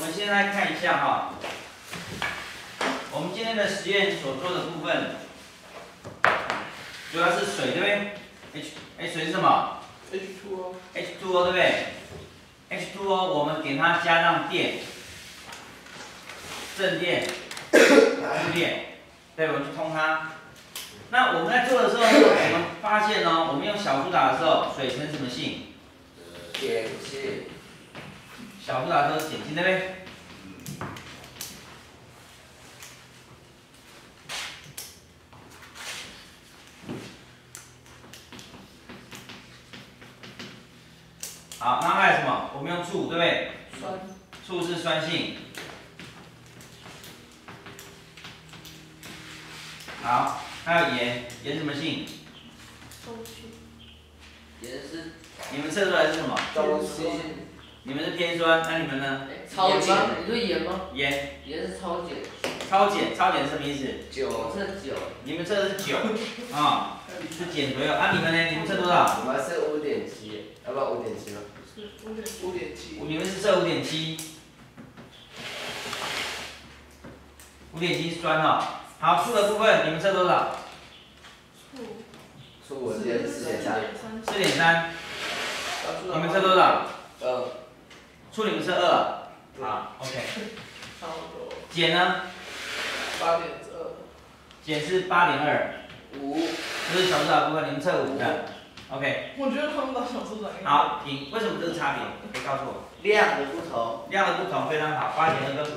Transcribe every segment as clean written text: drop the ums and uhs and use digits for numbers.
们现在看一下哈，我们今天的实验所做的部分，主要是水，对不对水是什么 H2O， ？H2O 对不对 ？H2O 我们给它加上电，正电、负电，对，我们去通它。那我们在做的时候呢，我们发现呢，我们用小苏打的时候，水呈什么性？ 碱性。 小苏打都是碱性，对不对？好，那还有什么？我们用醋，对不对？ 酸。 醋是酸性。好，还有盐，盐什么性？ 中性。 盐是你们测出来是什么？ 中性。 你们是偏酸，那你们呢？ 超碱。你说盐吗？ 盐。 盐是超碱。 超碱，超碱是什么意思？ 我测9。 你们测的是9啊，是碱左右。啊，你们呢？你们测多少？ 我们是5.7，要不要5.7吗？ 是5.7。 你们是测5.7。5.7是酸哦。好，醋的部分你们测多少？ 醋我记得是4.3。 4.3。你们测多少 ？2。 醋你们测2。好 ，OK。 差不多。 碱呢 8.2。 碱是8.2。5。这是小苏打部分，你们测5的。OK。 我觉得他们把小苏打。 好，停。为什么这个差别？可以告诉我。 量的不同。 量的不同非常好，8.2跟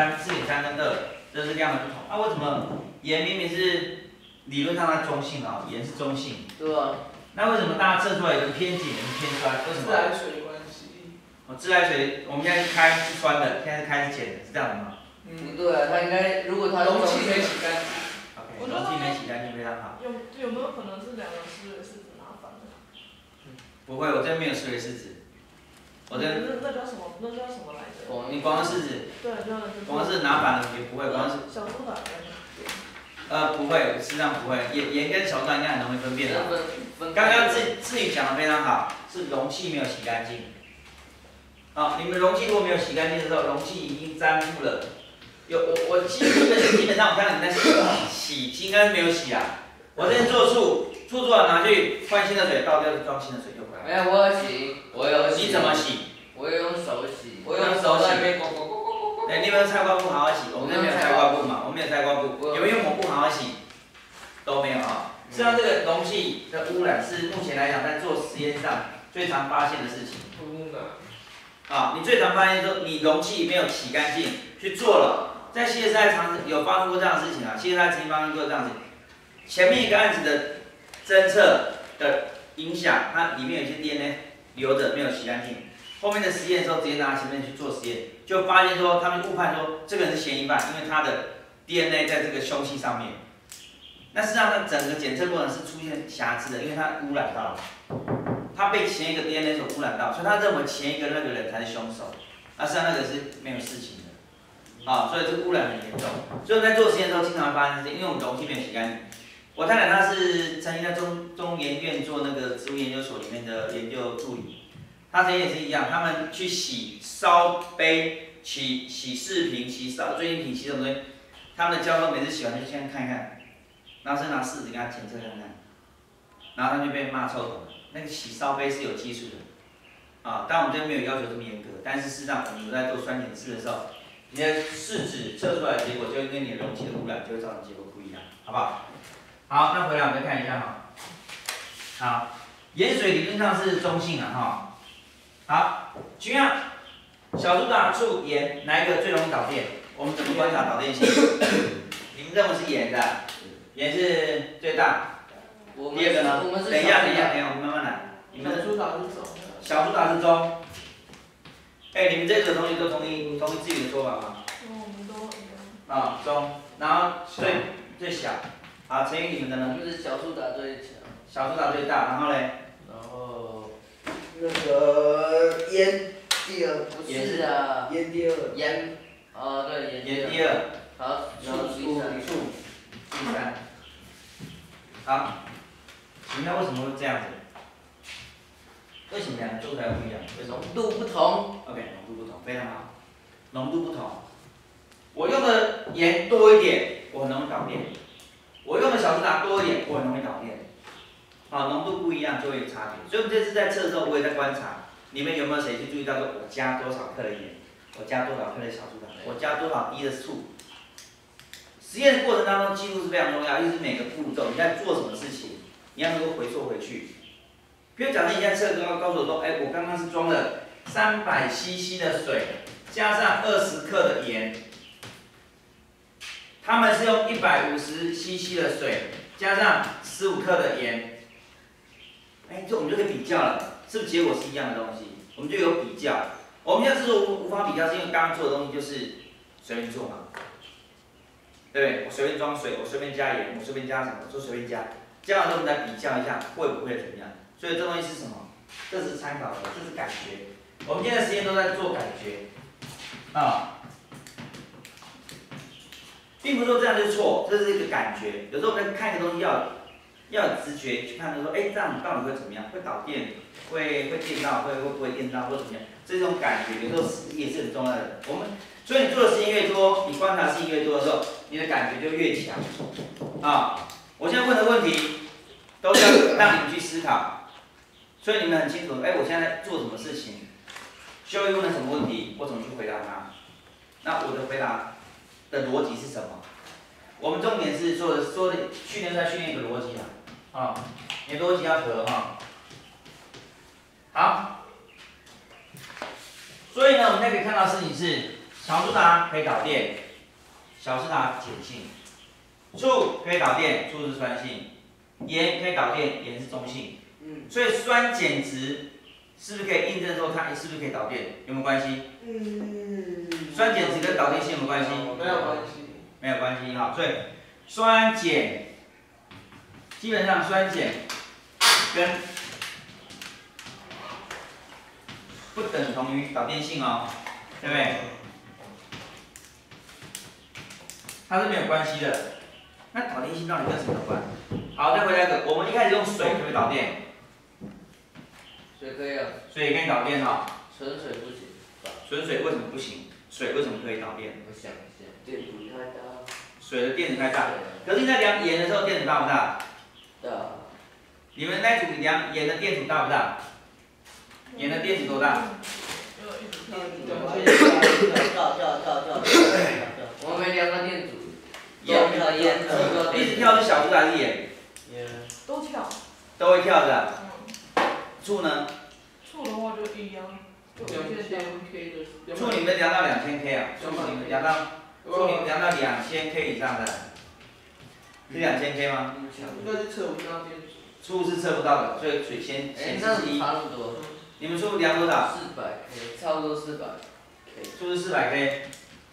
4.3跟2，这是量的不同。那为什么盐明明是理论上它中性啊，盐是中性。 对啊。 那为什么大家测出来有人偏碱，有人偏酸？为什么？ 自来水的关系。 自来水我们现在是开是酸的，现在是开是碱的，是这样的吗？ 不对啊，它应该如果它容器没洗干净。 OK， 容器没洗干净非常好。 有没有可能是2个思维式子拿反的？ 不会，我这边没有思维式子。我这那叫什么？那叫什么来着？ 你光式子。 对，就是。 光是拿反的也不会，光是。 小苏打。 不会，事实上不会，盐跟小苏打应该很容易分辨的。刚刚志宇讲的非常好，是容器没有洗干净。你们容器如果没有洗干净的时候，容器已经粘附了。我基本上我看到你们在洗，应该是没有洗啊。我这边做醋做完拿去换新的水，倒掉装新的水就回来。 没有，我有洗，我有洗。 你怎么洗？ 我用手洗。 我用手洗。你有没有菜瓜布好好洗？我们这边没有菜瓜布嘛，我们没有菜瓜布。有没有用抹布好好洗？都没有啊。实际上这个容器的污染是目前来讲在做实验上最常发现的事情。你最常发现说你容器没有洗干净，去做了，在企业赛常有发生过这样的事情啊，企业赛曾经发生过这样子。前面一个案子的侦测的影响，它里面有一些 DNA 留着没有洗干净，后面的实验的时候直接拿前面去做实验，就发现说他们误判说这个人是嫌疑犯，因为他的 DNA 在这个凶器上面。那事实上呢，整个检测过程是出现瑕疵的，因为它污染到了。他被前一个 DNA 所污染到，所以他认为前一个那个人才是凶手，实际上那个是没有事情的，所以这个污染很严重。所以我们在做实验的时候，经常会发生这些，因为我们容器没有洗干净。我太太她是曾经在中研院做那个植物研究所里面的研究助理，她之前也是一样，他们去洗烧杯、洗饰品、洗追饮品、洗什么东西，他们的教授每次洗完就先看一看，然后再拿试纸给他检测看看，然后他就被骂臭头了。那个洗烧杯是有技术的，但我们这边没有要求这么严格。但是事实上，我们有在做酸碱式的时候，你的试纸测出来的结果就会跟你的容器的污染就会造成结果不一样，好不好？好，那回来我们再看一下哈。好，盐水理论上是中性哈。好，同样，小苏打、醋、盐哪一个最容易导电？我们怎么观察导电性？你们认为是盐的，盐是最大。第二个呢？等一下，我们慢慢来。你们小苏打是中。 小苏打是中。你们这组同学都同意自己的说法吗？ 我们都一样。 中，然后最小。好，陈宇你们的呢？ 就是小苏打最强。 小苏打最大，然后嘞？ 然后那个烟第二。不是啊。烟第二。烟。对，烟第二。好，醋第三。好。那为什么会这样子？为什么两个做出来不一样？为什么？ 浓度不同。 OK， 浓度不同，非常好。 浓度不同。我用的盐多一点，我很容易导电；我用的小苏打多一点，我很容易导电。好，浓度不一样就会有差别。所以我们这次在测的时候，我也在观察，你们有没有谁去注意到说，我加多少克的盐，我加多少克的小苏打，我加多少滴的醋。实验的过程当中，记录是非常重要，就是每个步骤你在做什么事情，你要能够回溯回去。比如假设你现在测告诉我说，我刚刚是装了300 CC 的水，加上20克的盐，他们是用150 CC 的水，加上15克的盐，这我们就可以比较了，是不是结果是一样的东西？我们就有比较。我们现在之所以无法比较，是因为刚刚做的东西就是随便做嘛。对不对？我随便装水，我随便加盐，我随便加什么，我就随便加。加完之后我们再比较一下，会不会怎么样？所以这东西是什么？这是参考的，这是感觉。我们今天的实验都在做感觉，并不是说这样就是错，这是一个感觉。有时候我们看一个东西要有直觉去判断说，这样到底会怎么样？会导电？会电到？会不会电到？或怎么样？这种感觉有时候也是很重要的。所以你做的实验越多，你观察事情越多的时候，你的感觉就越强。我现在问的问题都是要让你们去思考，所以你们很清楚，我现在在做什么事情，修一问了什么问题，我怎么去回答他？那我的回答的逻辑是什么？我们重点是说的训练一个逻辑你的逻辑要合好，所以呢，我们现在可以看到的事情是，小苏打可以导电，小苏打碱性；醋可以导电，醋是酸性；盐可以导电，盐是中性。所以酸碱值是不是可以印证说它是不是可以导电？有没有关系？酸碱值跟导电性有没有关系？ 没有关系。 没有关系所以酸碱基本上酸碱跟不等同于导电性对不对？它是没有关系的。那导电性到底跟什么有关？好，再回来一个，我们一开始用水可不可以导电？ 水可以水也可以导电纯水不行。 纯水为什么不行？水为什么可以导电？ 我想一下，电阻太大。 水的电子太大。可是你在量盐的时候，电阻大不大？ 大。你们那组量盐的电阻大不大？盐的电阻多大？ 我没量过电阻。 盐一直跳是小苏打还是盐？ 都跳。 都会跳的。醋呢？ 醋的话就一样。2000K 的。 醋你们量到2000K 醋你们量到2000K 以上的。是2000K 吗？ 应该是测不到电阻。 醋是测不到的，所以水先显示是1。 差不多。 你们醋量多少 ？400K，差不多400K。 醋是400K。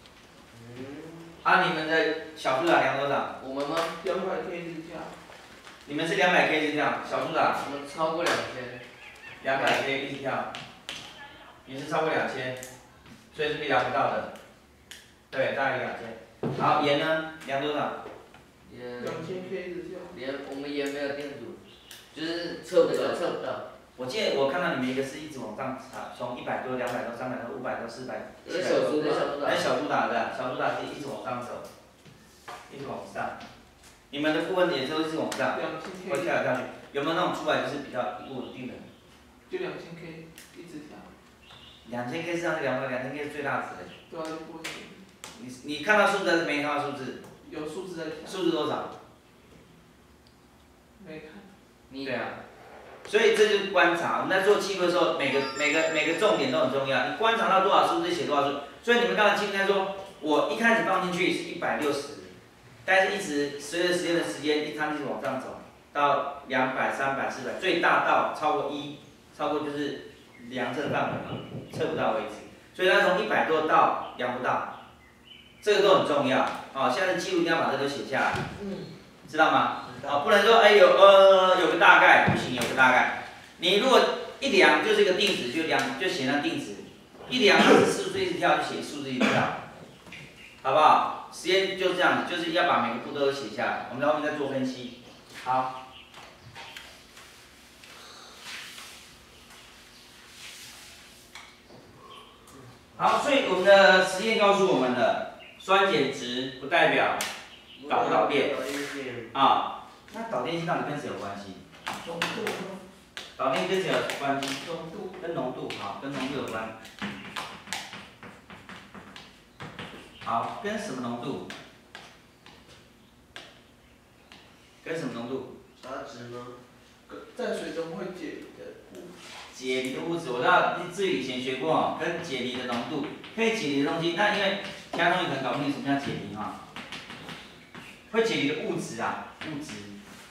你们的小苏打量多少？ 我们吗？200K 一直跳。 你们是200K 一直跳，小苏打？ 我们超过2000。 200K 一直跳，也是超过2000，所以是量不到的。对，大于2000。好，盐呢？量多少 ？2000K 一直跳。我们盐没有电阻，就是测不到。我记得我看到你们一个是一直往上查，从100多、200多、300多、500多、400、700多。那小苏打的，小苏打是一直往上走，一直往上。你们的负分点都是往上，会跳来跳去。有没有那种出来就是比较稳定的？ 就2000K 一直跳。 2000K 是上是2000K 是最大值的。 对啊，就不会停。 你看到数字还是没看到数字？ 有数字在跳。 数字多少？ 没看。 对啊。所以这就是观察。我们在做记录的时候，每个重点都很重要。你观察到多少数字，写多少数。所以你们刚才听他说，我一开始放进去是160，但是一直随着时间的时间，它一直往上走，到200、300、400，最大到超过1，超过就是量测的范围嘛，测不到为止。所以它从100多到量不到，这个都很重要。现在的记录一定要把这都写下来，知道吗？不能说有个大概，不行，有个大概。你如果一量就是一个定值，就写那定值，一量它是数字一直跳就写数字一直跳，好不好？实验就这样子，就是要把每个步骤都写下来，我们在后面再做分析。好。 好，所以我们的实验告诉我们的，酸碱值不代表导不导电啊。那导电性到底跟谁有关系？ 浓度。 导电跟谁有关系？ 浓度。 跟浓度，好，跟浓度有关。好，跟什么浓度？跟什么浓度？ 啥值吗？ 在水中会解离的物质。 解离的物质，我知道志宇以前学过哦，跟解离的浓度，可以解离的东西。那因为其他东西可能搞不清什么叫解离哈。会解离的物质啊，物质。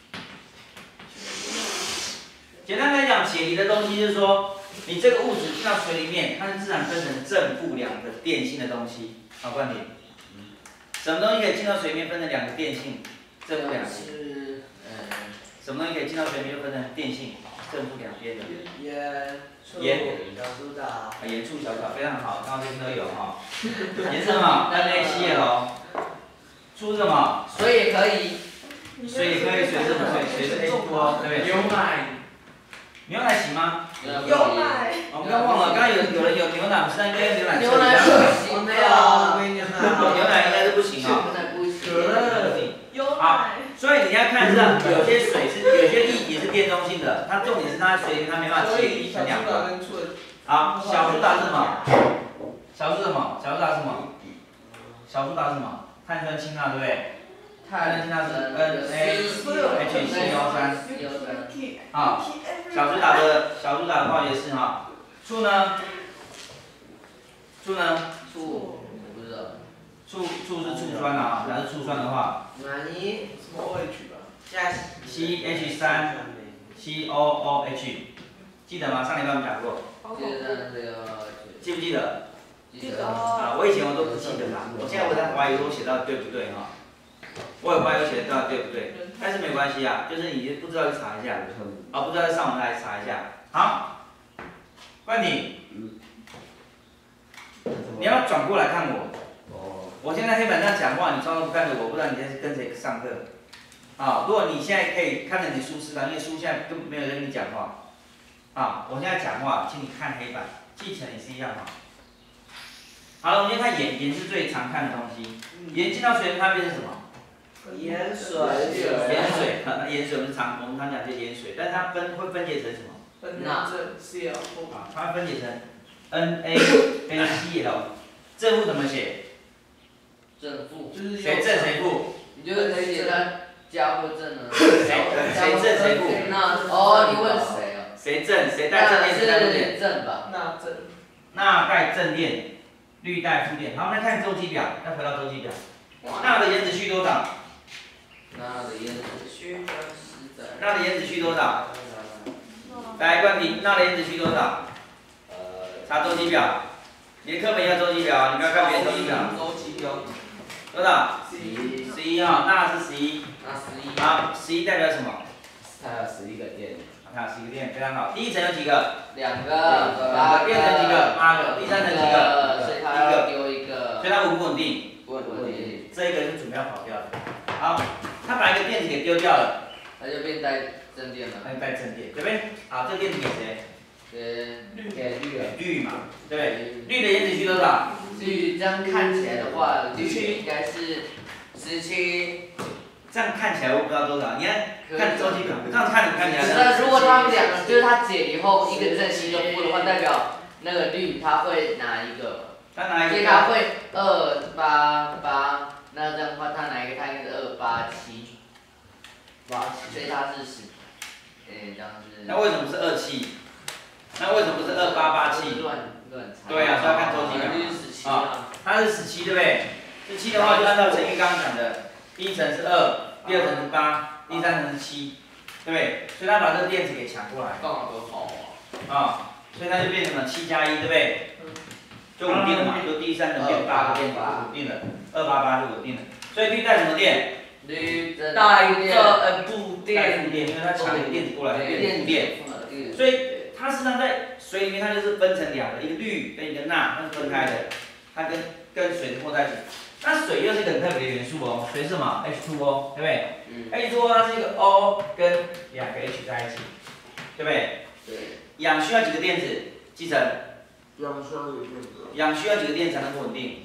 简单来讲，解离的东西就是说，你这个物质进到水里面，它是自然分成正负两个电性的东西。好，观点。什么东西可以进到水里面分成两个电性？正负两个。什么东西可以进到水里面就分成电性？正负两边的。盐、 小苏打。 盐、醋、小草，非常好，刚刚这边都有哈。盐是什么？单类烯哦。醋是什么？ 水也可以。 水也可以，水是什么？水是 H2O， 对不对？ 牛奶。 牛奶行吗？ 牛奶。 我们刚忘了，刚刚有人有牛奶，我们现在应该用牛奶。 牛奶不行的呀。 牛奶应该是不行啊。 牛奶不行。 好，所以你要看是有些水是有些液体是电中性的，它重点是它水里面它没办法解离成两个。好，小苏打是什么？小苏什么？小苏打是什么？小苏打是什么？碳酸氢钠，对不对？碳酸氢钠是 NaHCO3。啊，小苏打的化学式哈。醋呢？醋呢？ 醋我不知道。 醋是醋酸啊，假如醋酸的话。 哪里？ 什么 OH 吧？ 加 CH3 COOH， 记得吗？上礼拜我们讲过。记不记得？ 记得。 啊，我以前我都不记得啦，我现在我在怀疑我写到对不对哈。我也怀疑我写的到底对不对，但是没关系啊，就是你不知道就查一下，啊不知道就上网来查一下。好，换你。你要转过来看我。我现在黑板上讲话，你装作不看着我，不知道你在跟谁上课。啊，如果你现在可以看着你书示范，因为书现在根本没有人跟你讲话。啊，我现在讲话，请你看黑板，记起来也是一样哈。好了，我们先看盐，盐是最常看的东西。盐进到水里它变成什么？ 盐水。 盐水，盐水我们常讲叫盐水，但它会分解成什么？ NaCl。 啊，它分解成 NaCl。正负怎么写？ 正负。 谁正谁负？ 你就可以写它加或正啊。 谁正谁负？ 哦，你问谁啊？ 谁正？谁带正电？谁带负电？ 正吧。 钠带正电，氯带负电。好，我们来看周期表，要回到周期表。钠的原子序多少？ 钠的原子序多少？来，冠廷，钠的原子序多少？查周期表。你的课本要周期表，你不要看别人周期表。多少？11哈，钠是11。好，11代表什么？ 它有11个电。 它有11个电，非常好。第一层有几个 ？2个。 第二层几个？8个。第三层几个？ 所以它要丢一个。 所以它稳不稳定？ 稳定。 这一个是准备要跑掉的。好，它把一个电子给丢掉了， 它就变带正电了。 它就带正电，对不对？好，这个电子给谁？ 给氯嘛，对不对？氯的原子序多少？ 氯这样看起来的话，氯应该是17。 这样看起来我不知道多少，你看周期表，这样看起来。 那如果他们两个就是它解离后一个正一个负的话，代表那个氯它会拿一个。所以它会288，那这样的话它哪一个它应该是287。所以它是这样是。 那为什么是27？那为什么不是2887？ 乱猜。 对呀，所以要看周期表。啊，它是17，对不对？17的话就按照陈玉刚刚讲的，第一层是2，第二层是8，第三层是7，对不对？所以他把这个电子给抢过来。 刚好都好啊，所以它就变成了7+1，对不对？就稳定了嘛，就第三层变8，变稳定了，288就稳定了。所以氯带什么电？ 氯带负电，因为它抢一个电子过来，变负电。所以它实际上在水里面，它就是分成两个，一个氯跟一个钠，它是分开的，它跟水是和在一起。那水又是一个很特别的元素哦，水是什么 ？H2O， 对不对？H2O 它是一个 O 跟2个 H 在一起，对不对？ 对。 氧需要几个电子？继承氧需要几个电才能不稳定？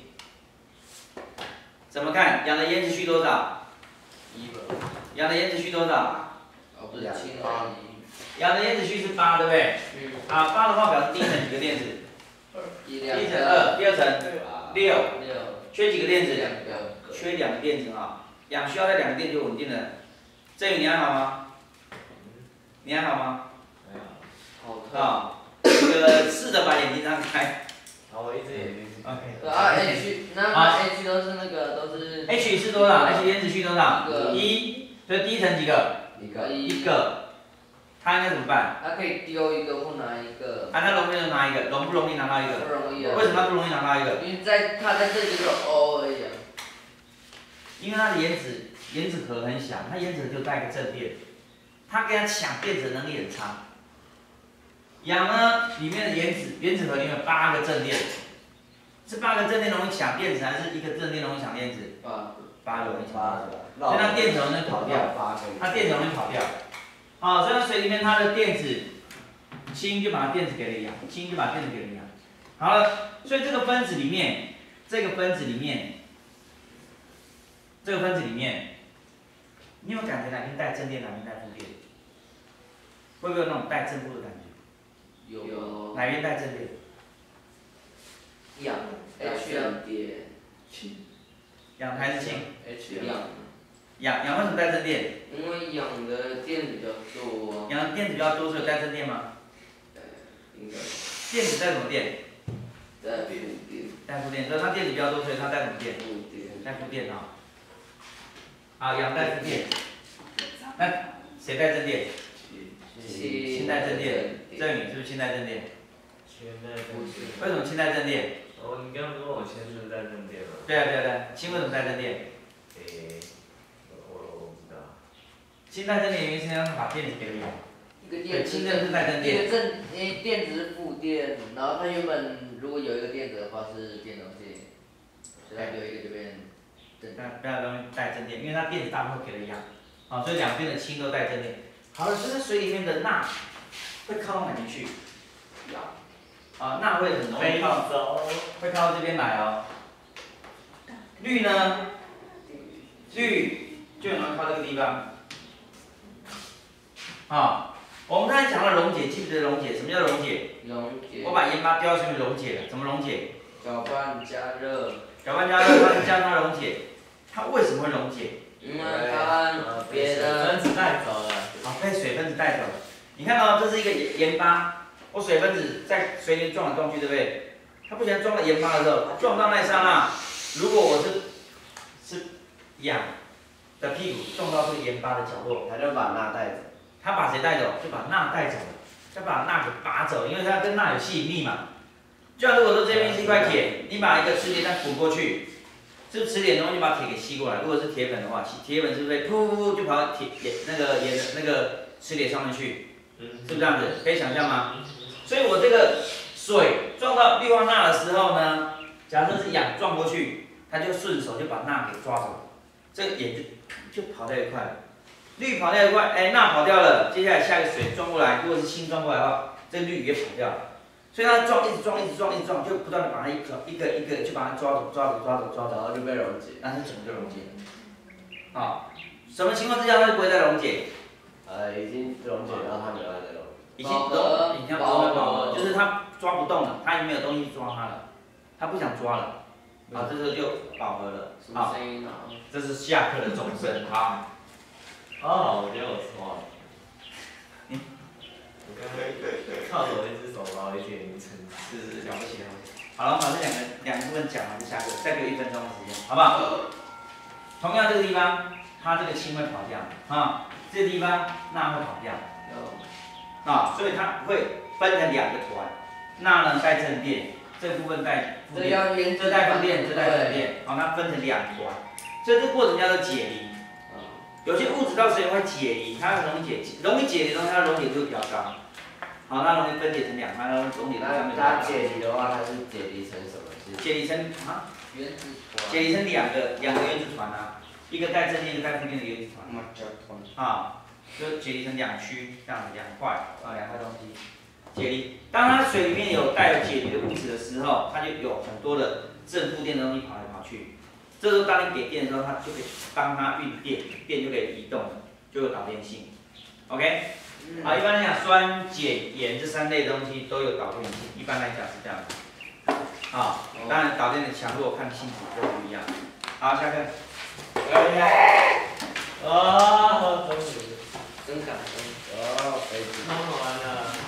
怎么看？氧的延迟序多少？氧的延迟序多少？ 不是氢而已。 氧的延迟序是8，对不对？啊，8的话表示第一层几个电子？第一层2，第二层6，缺几个电子？缺2个电子啊。氧需要在2个电就稳定了。振宇，你还好吗？你还好吗？啊，这个试着把眼睛张开。 好，我一只眼睛。 OK。 啊 H， 那 H 都是那个都是。 H 是多少 ？H 延迟序多少？1，所以第一层几个？一个。它应该怎么办？ 它可以丢一个或拿一个。 它容不容易拿一个？容不容易拿到一个？ 不容易啊。 为什么它不容易拿到一个？ 因为它在这里就 O 而已啊。 因为它的原子核很小，它原子核就带个正电，它跟它抢电子的能力很差。氧呢，里面的原子核里面有8个正电，是8个正电容易抢电子，还是1个正电容易抢电子？8个容易抢电子，所以它电子容易跑掉，它电子容易跑掉。啊，所以它水里面它的电子氢就把它电子给了氧，氢就把电子给了氧。好了，所以这个分子里面，你有没有感觉哪边带正电，哪边带负电？会不会有那种带正负的感觉？ 有。 哪边带正电？ 氧 H 电。 氧还是氢 ？H 氧为什么带正电？ 因为氧的电子比较多。 氧的电子比较多，所以带正电吗？ 应该。 电子带什么电？ 带负电。 带负电，所以它电子比较多，所以它带什么电？ 负电。 带负电啊。好，氧带负电。那谁带正电？氢带正电。振宇是不是氢带正电？为什么氢带正电？ 哦，你刚刚说我氢是带正电吗？ 对，氢为什么带正电？ 我不知道。 氢带正电原因是因为它把电子给了氧。 一个电子。 氢正是带正电。 电子是负电，然后它原本如果有一个电子的话是电容器，所以它有一个就变正。 不要容易带正电，因为它电子大部分给了氧，啊，所以两边的氢都带正电。好了，所以水里面的钠会靠到哪边去？啊，钠会很容易会靠到这边来哦。氯呢？氯就很容易靠这个地方。啊，我们刚才讲了溶解，记不记得溶解？什么叫溶解？ 溶解。 我把盐巴丢到水里溶解了，怎么溶解？ 搅拌加热。 搅拌加热，它加它溶解。它为什么会溶解？ 因为它别的分子带走了。 好，被水分子带走了。你看到、这是一个盐巴，我水分子在水里撞来撞去，对不对？它不小心撞到盐巴的时候，撞到那一刹那，如果我是氧的屁股撞到这个盐巴的角落， 他就把钠带走。 他把谁带走？就把钠带走了，就把钠给拔走，因为它跟钠有吸引力嘛。就像如果说这边是一块铁，你把一个磁铁再滚过去，是不是磁铁容易把铁给吸过来？如果是铁粉的话，铁粉是不是噗就跑到那个磁铁上面去？是不是这样子？可以想象吗？所以我这个水撞到氯化钠的时候呢，假设是氧撞过去，它就顺手就把钠给抓走，这个盐就跑掉一块了。氯跑掉一块，哎，钠跑掉了，接下来下一个水撞过来，如果是氢撞过来的话，这个氯也跑掉了。所以它撞，一直撞，就不断的把它一个就把它抓走， 然后就被溶解， 然后整个就溶解了。啊，什么情况之下它就不会再溶解？ 已经溶解到它没办法再溶。 已经饱和，就是它抓不动了，它已经没有东西抓它了，它不想抓了，啊，这时候就饱和了。好，这是下课的钟声，好。 哦，我觉得我错了。我刚刚靠着我一只手把我一点名称。 是了不起了。好了，我把这两个部分讲完就下课，再给我1分钟的时间，好不好？同样这个地方，它这个氢会跑掉，啊，这个地方钠会跑掉，啊，所以它会分成2个团，钠呢带正电，这部分带负电，这带负电，这带正电，好，它分成2团，所以这个过程叫做解离。有些物质到水里会解离，它容易解离的东西，它溶解度比较高。好，它容易分解成2块，它溶解度上面。 它解离的话，它是解离成什么？ 解离成啊？ 原子团。 解离成两个原子团啊，一个带正电，一个带负电的原子团。啊，就解离成2区，这样子2块啊，2块东西。 解离。当它水里面有带有解离的物质的时候，它就有很多的正负电的东西跑来跑去。这时候当你给电的时候，它就可以帮它运电，电就可以移动了，就有导电性。OK， 好，一般来讲，酸、碱、盐这3类东西都有导电性，一般来讲是这样子。好，当然导电的强弱看性质都不一样。好，下课。 啊，终于， 真感动。 哦，飞机。 看完了。